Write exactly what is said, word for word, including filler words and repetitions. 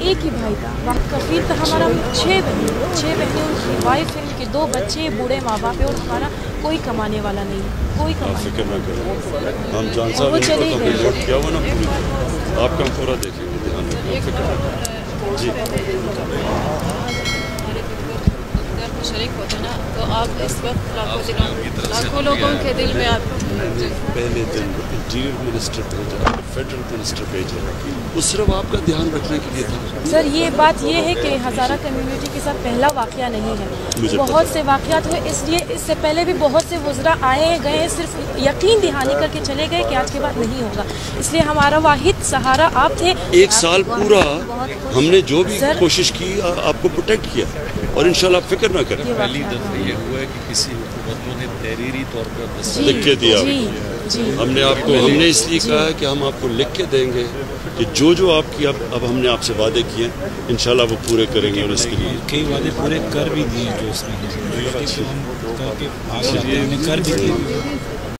ایک ہی بھائی تھا، وقت کفیل تھا ہمارا چھ بہنیں چھ بہنیں ان کی وائف ہیں، ان کے دو بچے، بوڑھے ماں باپ ہیں، اور ہمارا کوئی کمانے والا نہیں، کوئی کمانے فکر نہ کریں، ہم جان صاحب وہ نے چلے تو گئے۔ نوٹ کیا ہوا نا پوری، آپ کا ہم پورا دیکھیں گے، دھیان رکھیں، فکر نہ کریں جی۔ شریک ہوتے نا تو آپ اس وقت لاکھوں دنوں لاکھوں لوگوں کے دل میں آپ پہلے دن انٹیریئر منسٹر بھیجا، فیڈرل منسٹر بھیجا، وہ صرف آپ کا دھیان رکھنے کے لیے تھا۔ سر یہ بات یہ ہے کہ ہزارہ کمیونٹی کے ساتھ پہلا واقعہ نہیں ہے، بہت سے واقعات ہوئے، اس لیے اس سے پہلے بھی بہت سے وزراء آئے ہیں گئے ہیں، صرف یقین دہانی کر کے چلے گئے کہ آج کے بعد نہیں ہوگا، اس لیے ہمارا واحد سہارا آپ تھے۔ ایک سال پورا ہم نے جو بھی کوشش کی آپ کو پروٹیکٹ کیا، اور انشاءاللہ فکر نہ کریں۔ پہلی دفعہ یہ ہوا ہے کہ کسی حکومتوں نے تحریری طور پر لکھ کے دیا، جی ہم نے آپ کو ہم نے اس لیے کہا ہے کہ ہم آپ کو لکھ کے دیں گے کہ جو جو آپ کی اب اب ہم نے آپ سے وعدے کیے ہیں انشاءاللہ وہ پورے کریں گے، اور اس کے لیے کئی وعدے پورے کر بھی دیے جو اس میں کر کے کر بھی دیے۔